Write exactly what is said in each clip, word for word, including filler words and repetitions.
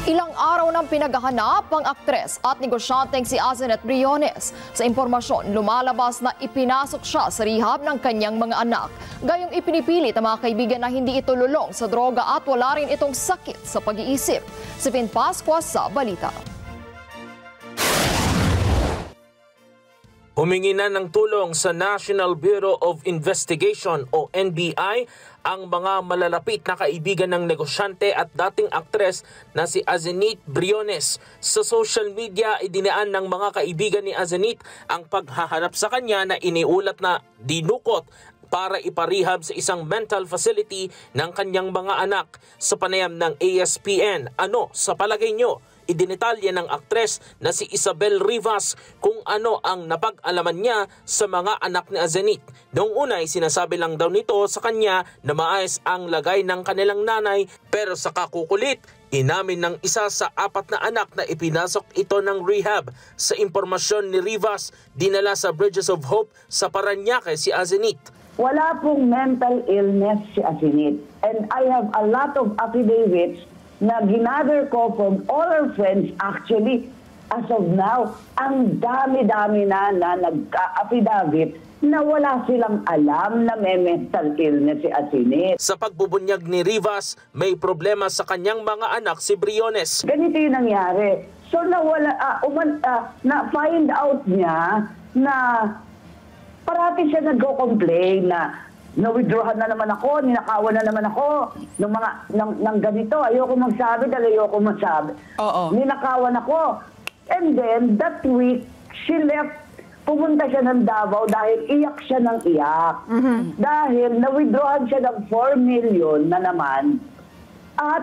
Ilang araw nang pinaghahanap ang aktres at negosyanteng si Azenet Briones. Sa impormasyon, lumalabas na ipinasok siya sa rehab ng kanyang mga anak. Gayong ipinipilit ang mga kaibigan na hindi ito lulong sa droga at wala rin itong sakit sa pag-iisip. Si Vin Pascua sa balita. Humingi na ng tulong sa National Bureau of Investigation o N B I ang mga malalapit na kaibigan ng negosyante at dating aktres na si Azenet Briones. Sa social media, idinaan ng mga kaibigan ni Azenet ang paghahanap sa kanya na iniulat na dinukot para iparehab sa isang mental facility ng kanyang mga anak. Sa panayam ng A S P N, ano sa palagay nyo? Idinetalya ng aktres na si Isabel Rivas kung ano ang napag-alaman niya sa mga anak ni Azenet. Noong una ay sinasabi lang daw nito sa kanya na maayos ang lagay ng kanilang nanay, pero sa kakukulit, inamin ng isa sa apat na anak na ipinasok ito ng rehab. Sa impormasyon ni Rivas, dinala sa Bridges of Hope sa Parañaque si Azenet. Wala pong mental illness si Azenet. And I have a lot of affidavits na ginather ko from all our friends. Actually, as of now, ang dami-dami na na nagka-affidavit na wala silang alam na may mental illness si Azenet. Sa pagbubunyag ni Rivas, may problema sa kanyang mga anak si Briones. Ganito yung nangyari. So nawala, uh, uman, uh, na-find out niya na parati siya nag-complain na na-withdrawan na naman ako, ninakawan na naman ako ng mga ng, ng ganito. Ayoko magsabi dahil ayoko magsabi. Oo. Ninakawan ako. And then, that week, she left. Pumunta siya ng Davao dahil iyak siya ng iyak. Mm-hmm. Dahil na-withdrawan siya ng four million na naman. At,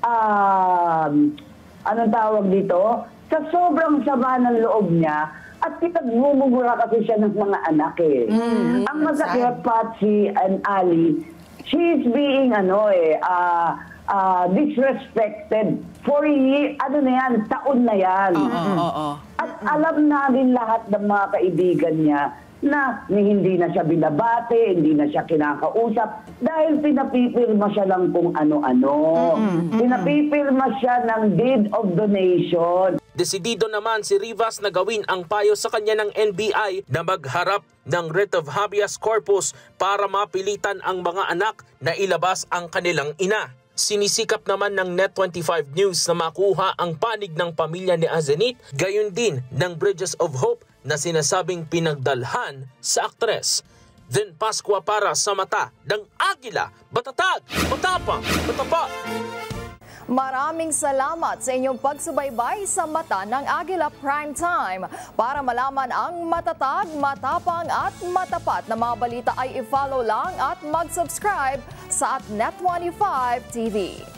um, anong tawag dito? Sa sobrang sama ng loob niya, at pinagmumugura kasi siya ng mga anak eh. Mm, ang masakit, Patsy and Ali, she is being ano eh, uh, uh, disrespected for year, ano na yan, taon na yan. Oo, oo, oo. At alam namin lahat ng mga kaibigan niya na hindi na siya binabate, hindi na siya kinakausap dahil pinapipirma siya lang kung ano-ano. Mm-hmm. Pinapipirma siya ng deed of donation. Desidido naman si Rivas na gawin ang payo sa kanya ng N B I na magharap ng writ of habeas corpus para mapilitan ang mga anak na ilabas ang kanilang ina. Sinisikap naman ng Net twenty-five News na makuha ang panig ng pamilya ni Azenet, gayon din ng Bridges of Hope na sinasabing pinagdalhan sa aktres. Vin Pascua para sa Mata ng Agila, Matatag, Matapang, Matapat. Maraming salamat sa inyong pagsubaybay sa Mata ng Agila Primetime. Para malaman ang matatag, matapang at matapat na mga balita ay i-follow lang at mag-subscribe sa at Net twenty-five T V.